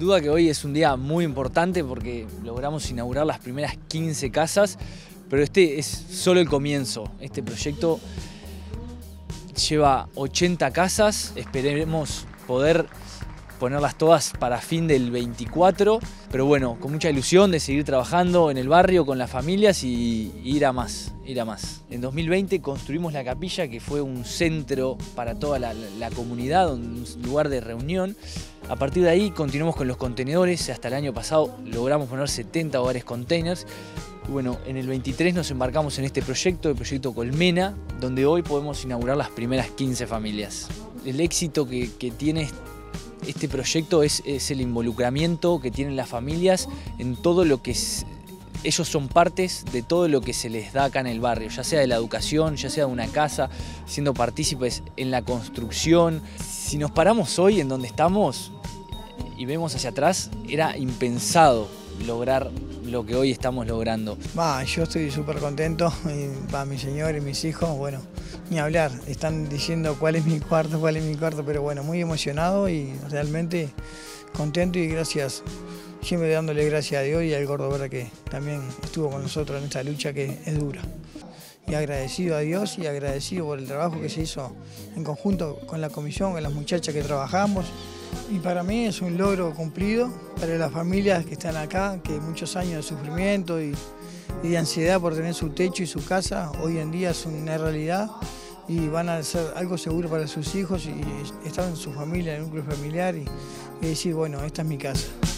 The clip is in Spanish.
duda que hoy es un día muy importante porque logramos inaugurar las primeras 15 casas, pero este es solo el comienzo. Este proyecto lleva 80 casas, esperemos poder ponerlas todas para fin del 24, pero bueno, con mucha ilusión de seguir trabajando en el barrio con las familias y ir a más, En 2020 construimos la capilla, que fue un centro para toda la comunidad, un lugar de reunión. A partir de ahí continuamos con los contenedores, hasta el año pasado logramos poner 70 hogares containers. Y bueno, en el 23 nos embarcamos en este proyecto, el proyecto Colmena, donde hoy podemos inaugurar las primeras 15 familias. El éxito que tiene este proyecto es el involucramiento que tienen las familias en todo lo que ellos son partes de todo lo que se les da acá en el barrio, ya sea de la educación, ya sea de una casa, siendo partícipes en la construcción. Si nos paramos hoy en donde estamos y vemos hacia atrás, era impensado lograr lo que hoy estamos logrando. Yo estoy súper contento, mi señor y mis hijos, bueno, ni hablar, están diciendo cuál es mi cuarto, pero bueno, muy emocionado y realmente contento y gracias, siempre dándole gracias a Dios y al Gordo Verde que también estuvo con nosotros en esta lucha que es dura. Y agradecido a Dios y agradecido por el trabajo que se hizo en conjunto con la comisión, con las muchachas que trabajamos. Y para mí es un logro cumplido, para las familias que están acá, que muchos años de sufrimiento y de ansiedad por tener su techo y su casa, hoy en día es una realidad y van a ser algo seguro para sus hijos y estar en su familia, en el núcleo familiar y decir, bueno, esta es mi casa.